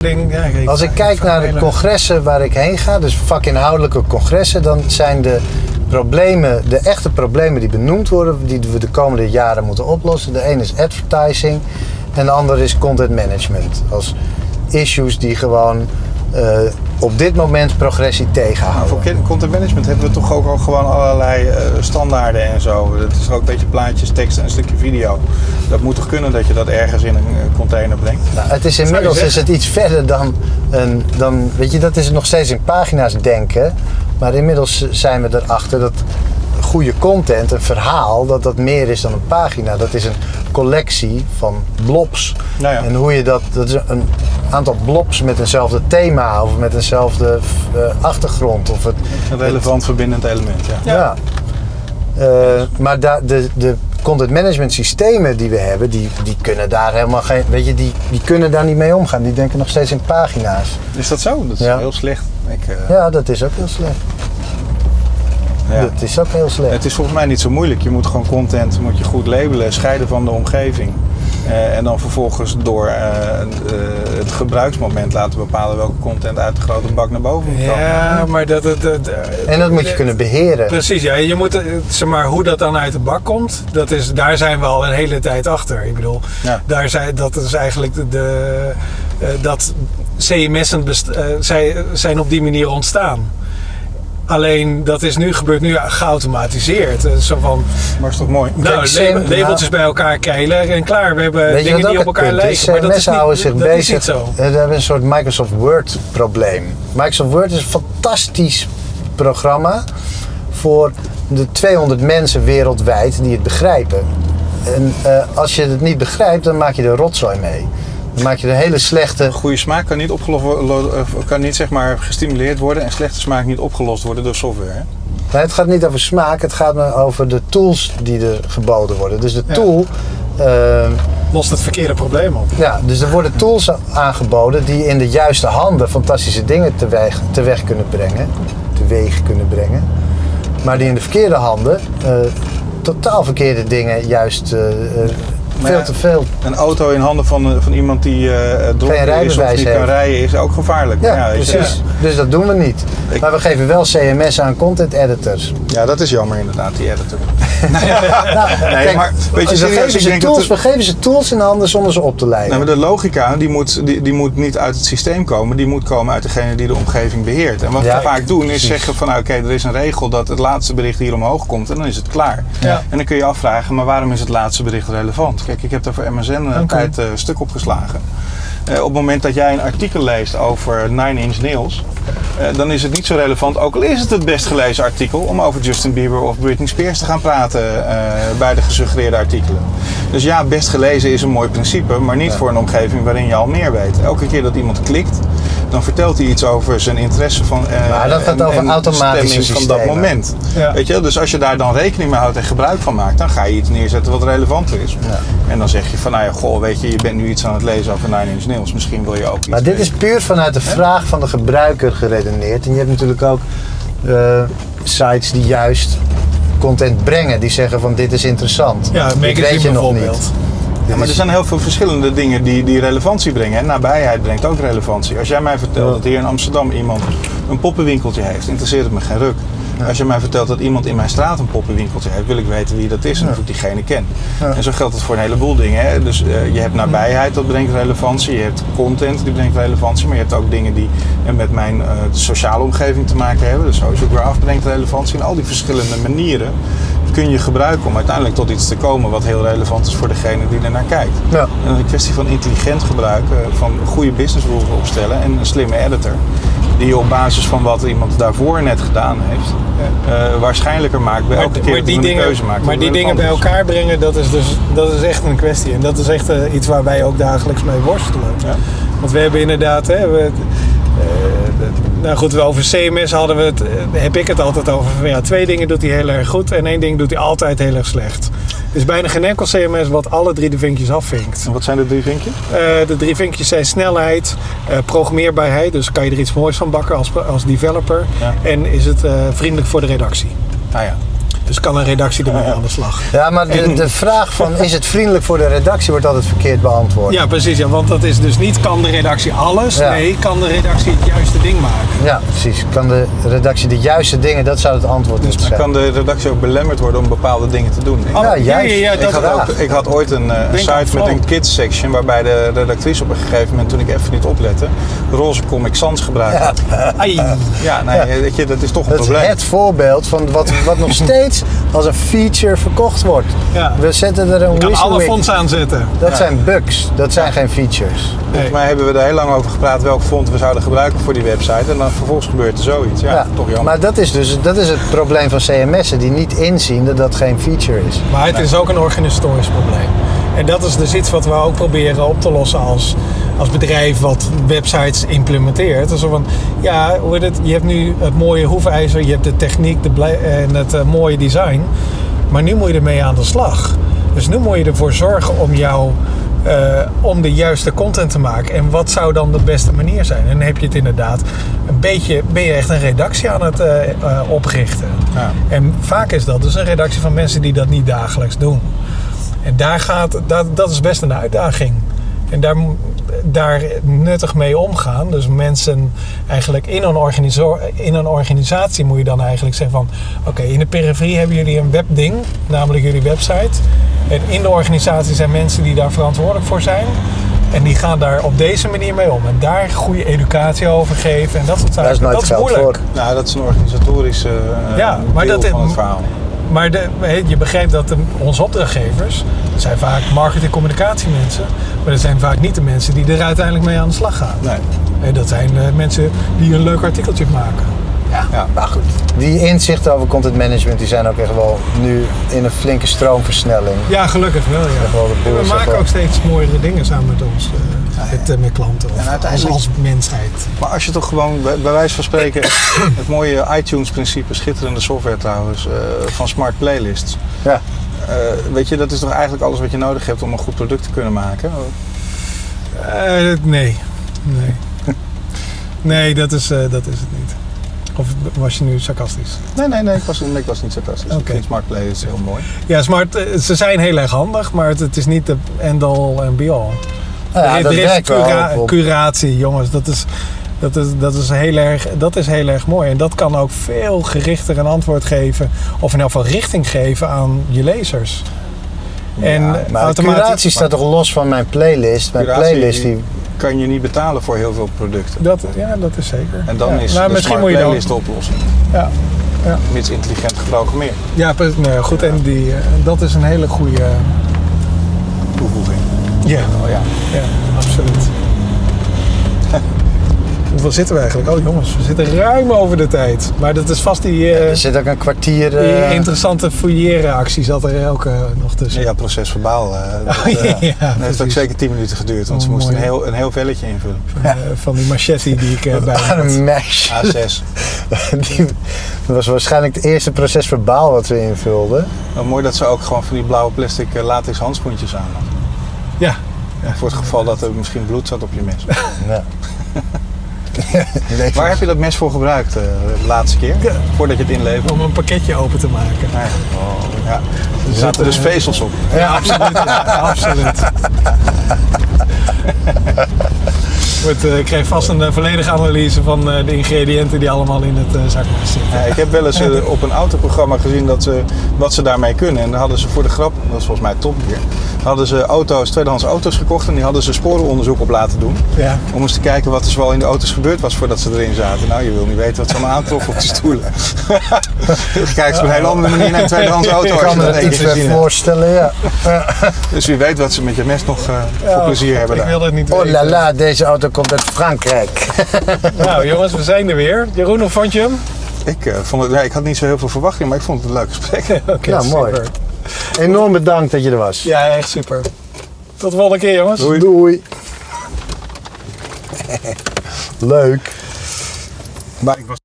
Als ik kijk naar de congressen waar ik heen ga, dus vakinhoudelijke congressen, dan zijn de echte problemen die benoemd worden, die we de komende jaren moeten oplossen. De ene is advertising en de andere is content management. Als issues die gewoon op dit moment progressie tegenhouden. Voor content management hebben we toch ook al gewoon allerlei standaarden en zo. Het is ook een beetje plaatjes, tekst en een stukje video. Dat moet toch kunnen dat je dat ergens in een container brengt? Nou, het is inmiddels is het iets verder dan weet je, dat is nog steeds in pagina's denken. Maar inmiddels zijn we erachter dat goede content, een verhaal, dat meer is dan een pagina. Dat is een collectie van blobs. Nou ja. En hoe je dat is een aantal blobs met eenzelfde thema of met eenzelfde achtergrond. Of een relevant verbindend element, ja. Maar de content management systemen die we hebben, die kunnen daar helemaal geen, weet je, die kunnen daar niet mee omgaan. Die denken nog steeds in pagina's. Is dat zo? Dat is heel slecht. Ja, dat is ook heel slecht. Ja. Dat is ook heel slecht. Het is volgens mij niet zo moeilijk. Je moet gewoon content goed labelen, scheiden van de omgeving. En dan vervolgens door het gebruiksmoment laten bepalen welke content uit de grote bak naar boven moet komen. Ja, maar en dat moet je kunnen beheren. Precies, ja. Je moet, zeg maar, hoe dat dan uit de bak komt, daar zijn we al een hele tijd achter. Ik bedoel, dat is eigenlijk dat CMS'en zijn op die manier ontstaan. Alleen dat gebeurt nu geautomatiseerd. Zo van, maar is toch mooi? Nou, labeltjes bij elkaar keilen en klaar. We hebben dingen die op elkaar lijken. Maar dat is houden zich bezig. Niet zo. We hebben een soort Microsoft Word probleem. Microsoft Word is een fantastisch programma voor de 200 mensen wereldwijd die het begrijpen. En als je het niet begrijpt, dan maak je er rotzooi mee. Dan maak je de hele slechte... Goede smaak kan niet zeg maar gestimuleerd worden en slechte smaak niet opgelost worden door software. Hè? Nee, het gaat niet over smaak, het gaat maar over de tools die er geboden worden. Dus de tool... lost het verkeerde probleem op. Ja, dus er worden tools aangeboden die in de juiste handen fantastische dingen teweeg kunnen brengen. Maar die in de verkeerde handen totaal verkeerde dingen juist... veel te veel. Een auto in handen van iemand die dronken is of niet kan rijden is ook gevaarlijk. Ja, precies. Dus dat doen we niet. Maar we geven wel CMS aan content editors. Ja, dat is jammer inderdaad, die editor. We geven ze tools in handen zonder ze op te leiden. Nou, maar de logica die moet niet uit het systeem komen, die moet komen uit degene die de omgeving beheert. En wat we vaak doen is zeggen van oké, er is een regel dat het laatste bericht hier omhoog komt en dan is het klaar. Ja. En dan kun je afvragen, maar waarom is het laatste bericht relevant? Kijk, ik heb daar voor MSN een tijd stuk opgeslagen. Op het moment dat jij een artikel leest over Nine Inch Nails, dan is het niet zo relevant, ook al is het best gelezen artikel, om over Justin Bieber of Britney Spears te gaan praten bij de gesuggereerde artikelen. Dus ja, best gelezen is een mooi principe, maar niet voor een omgeving waarin je al meer weet. Elke keer dat iemand klikt, dan vertelt hij iets over zijn interesse van maar dat gaat over automatische stemming van dat moment. Ja. Weet je? Dus als je daar dan rekening mee houdt en gebruik van maakt, dan ga je iets neerzetten wat relevanter is. Ja. En dan zeg je van, nou ja, goh, weet je bent nu iets aan het lezen over Nine Inch Nails. Misschien wil je ook iets Maar dit is puur vanuit de vraag van de gebruiker geredeneerd. En je hebt natuurlijk ook sites die juist content brengen. Die zeggen van, dit is interessant. Ja, dit weet je nog niet. Ja, maar er zijn heel veel verschillende dingen die relevantie brengen. En nabijheid brengt ook relevantie. Als jij mij vertelt dat hier in Amsterdam iemand een poppenwinkeltje heeft, interesseert het me geen ruk. Ja. Als je mij vertelt dat iemand in mijn straat een poppenwinkeltje heeft, wil ik weten wie dat is en of ik diegene ken. Ja. En zo geldt het voor een heleboel dingen. Hè? Dus je hebt nabijheid, dat brengt relevantie. Je hebt content, die brengt relevantie. Maar je hebt ook dingen die met mijn sociale omgeving te maken hebben. De social graph brengt relevantie. En al die verschillende manieren kun je gebruiken om uiteindelijk tot iets te komen wat heel relevant is voor degene die er naar kijkt. Ja. En dat is een kwestie van intelligent gebruiken, van goede business rules opstellen en een slimme editor. Die op basis van wat iemand daarvoor net gedaan heeft, waarschijnlijker maakt bij elke keer dat we een keuze maken. Maar die dingen bij elkaar brengen, dat is echt een kwestie. En dat is echt iets waar wij ook dagelijks mee worstelen. Ja. Want we hebben inderdaad... nou goed, over CMS heb ik het altijd over. Ja, 2 dingen doet hij heel erg goed en 1 ding doet hij altijd heel erg slecht. Er is bijna geen enkel CMS wat alle 3 de vinkjes afvinkt. En wat zijn de 3 vinkjes? De 3 vinkjes zijn snelheid, programmeerbaarheid, dus kan je er iets moois van bakken als developer. Ja. En is het vriendelijk voor de redactie. Ah ja. Dus kan een redactie ermee aan de slag. Ja, maar de vraag van is het vriendelijk voor de redactie wordt altijd verkeerd beantwoord. Ja, precies. Ja, want dat is dus niet kan de redactie alles. Ja. Nee, kan de redactie het juiste ding maken. Ja, precies. Kan de redactie de juiste dingen, dat zou het antwoord moeten Dan zijn. kan de redactie ook belemmerd worden om bepaalde dingen te doen. Ja, juist. Ik had ooit een site met een kids section waarbij de redactrice op een gegeven moment, toen ik even niet oplette, roze Comic Sans gebruikte. Ai. Ja, nee, weet je, dat is toch een Dat is probleem. het voorbeeld van wat nog steeds als een feature verkocht wordt. Ja. We zetten er een Je kan alle WYSIWYG. fonts aanzetten. Dat zijn bugs, dat zijn geen features. Volgens mij hebben we er heel lang over gepraat welk font we zouden gebruiken voor die website. En dan vervolgens gebeurt er zoiets. Ja, toch jammer. Maar dat is het probleem van CMS'en die niet inzien dat dat geen feature is. Maar het is ook een organisatorisch probleem. En dat is dus iets wat we ook proberen op te lossen als bedrijf wat websites implementeert. Dus van, ja, hoe heet het? Je hebt nu het mooie hoefijzer, je hebt de techniek en het mooie design. Maar nu moet je ermee aan de slag. Dus nu moet je ervoor zorgen om de juiste content te maken. En wat zou dan de beste manier zijn? En dan heb je het inderdaad ben je echt een redactie aan het oprichten. Ja. En vaak is dat dus een redactie van mensen die dat niet dagelijks doen. En dat is best een uitdaging. En daar nuttig mee omgaan. Dus mensen eigenlijk in een organisatie moet je dan eigenlijk zeggen van oké, in de periferie hebben jullie een webding, namelijk jullie website. En in de organisatie zijn mensen die daar verantwoordelijk voor zijn. En die gaan daar op deze manier mee om. En daar goede educatie over geven. En dat soort zaken. Daar is nooit dat is geld moeilijk. voor. Nou, dat is een organisatorische deel van het verhaal. Maar je begrijpt dat onze opdrachtgevers, dat zijn vaak marketing-communicatiemensen, maar dat zijn vaak niet de mensen die er uiteindelijk mee aan de slag gaan. Nee. Dat zijn mensen die een leuk artikeltje maken. Ja, maar goed. Die inzichten over content management die zijn ook echt wel nu in een flinke stroomversnelling. Ja, gelukkig wel. Ja. Wel de boel, We zeg maken wel. ook steeds mooiere dingen samen met ons, met klanten of uiteindelijk- als mensheid. Maar als je toch gewoon, bij wijze van spreken, het mooie iTunes-principe, schitterende software trouwens, van smart playlists. Ja. Weet je, dat is toch eigenlijk alles wat je nodig hebt om een goed product te kunnen maken? Nee. Nee, dat is het niet. Of was je nu sarcastisch? Nee, ik was niet sarcastisch. Oké. Ik vind smart playlists heel mooi. Ja, ze zijn heel erg handig, maar het is niet de end-all en be-all. Ja, dat er is werkt wel op. curatie, jongens. Dat is heel erg mooi. En dat kan ook veel gerichter een antwoord geven, of in elk geval richting geven aan je lezers. Maar curatie staat toch los van mijn playlist? Mijn Curatie playlist die... kan je niet betalen voor heel veel producten. Dat is zeker. En dan Ja. is Nou, de misschien smart moet je dan- playlist de oplossing. Ja. Mits intelligent geprogrammeerd. Ja, goed. En dat is een hele goede Toevoeging. Ja. Oh, ja. Ja, absoluut. Hoeveel zitten we eigenlijk? Oh jongens, we zitten ruim over de tijd. Maar dat is vast die Er zit ook een kwartier... die interessante fouilleren-actie zat er ook nog tussen. Ja, proces verbaal. Dat heeft ook precies. zeker 10 minuten geduurd, want ze Oh, moesten mooi. een heel velletje invullen. Van die machete die ik bij me had. Een mesh. A6. Dat was waarschijnlijk het eerste proces verbaal wat ze invulden. Nou, mooi dat ze ook gewoon van die blauwe plastic latex handschoentjes aan hadden. Ja. Voor het geval dat er misschien bloed zat op je mes. Ja. Waar heb je dat mes voor gebruikt de laatste keer? Ja. Voordat je het inleverde? Om een pakketje open te maken. Nee. Ja. Er zaten dus vezels op. Ja, absoluut. Ja, absoluut. Ik kreeg vast een volledige analyse van de ingrediënten die allemaal in het zakmes zitten. Ja, ik heb wel eens op een autoprogramma gezien wat ze daarmee kunnen. En dan hadden ze voor de grap, dat was volgens mij Top Gear, hadden ze tweedehands auto's gekocht en die hadden ze sporenonderzoek op laten doen. Ja. Om eens te kijken wat er zoal in de auto's gebeurd was voordat ze erin zaten. Nou, je wil niet weten wat ze allemaal aantroffen op die stoelen. Je kijkt op een hele andere manier naar een tweedehands auto. Ik als kan je me dat er één iets keer bij gezien hebt. voorstellen, ja. Dus wie weet wat ze met je mes nog voor plezier hebben Ik daar. wil het niet Oh weten. la la, deze auto komt uit Frankrijk. Nou jongens, we zijn er weer. Jeroen, hoe vond je hem? Ik had niet zo heel veel verwachting, maar ik vond het een leuk gesprek. Oké, Nou, mooi. super. Enorm bedankt dat je er was. Ja, echt super. Tot de volgende keer jongens. Doei. Leuk. Maar ik was